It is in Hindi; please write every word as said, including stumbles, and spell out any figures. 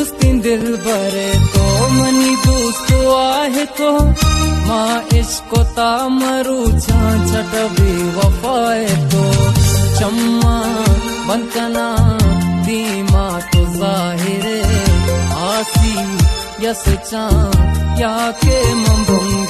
दोस्ती दिल भरे तो मनी दोस्त आहे को माँ इसको तामरू छाछट भी वफाए तो चम्मा बनकना दीमा तो जाहिरे आसी यस चा या के मंभंग